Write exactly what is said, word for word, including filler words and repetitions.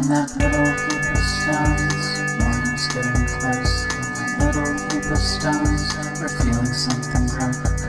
on that little heap of stones. Morning's getting close. On that little heap of stones, we're feeling something grow.